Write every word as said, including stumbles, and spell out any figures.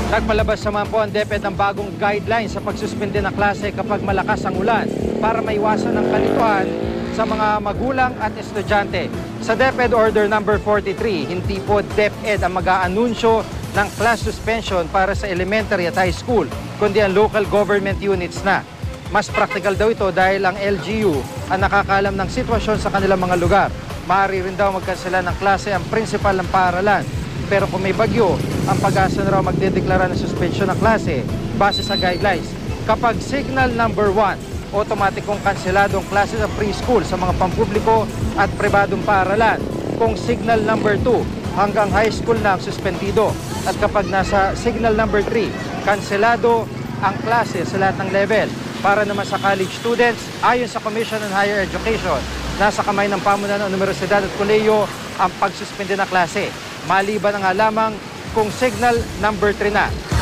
Nagpalabas naman po ang DepEd ng bagong guidelines sa pagsuspende ng klase kapag malakas ang ulan para maiwasan ang kalituhan sa mga magulang at estudyante. Sa DepEd Order number forty-three, hindi po DepEd ang mag-aanunsyo ng class suspension para sa elementary at high school, kundi ang local government units na. Mas practical daw ito dahil ang L G U ang nakakaalam ng sitwasyon sa kanilang mga lugar. Maaari rin daw magkansela ng klase ang principal ng paaralan. Pero kung may bagyo, ang pag-asa na raw magdedeklara ng suspension ng klase base sa guidelines. Kapag signal number one, otomatikong kanselado ang klase sa preschool sa mga pampubliko at pribadong paaralan. Kung signal number two, hanggang high school na ang suspendido. At kapag nasa signal number three, kanselado ang klase sa lahat ng level. Para naman sa college students, ayon sa Commission on Higher Education, nasa kamay ng pamunuan ng universidad at kolehiyo ang pagsuspende ng klase. Maliban na nga lamang kung signal number three na.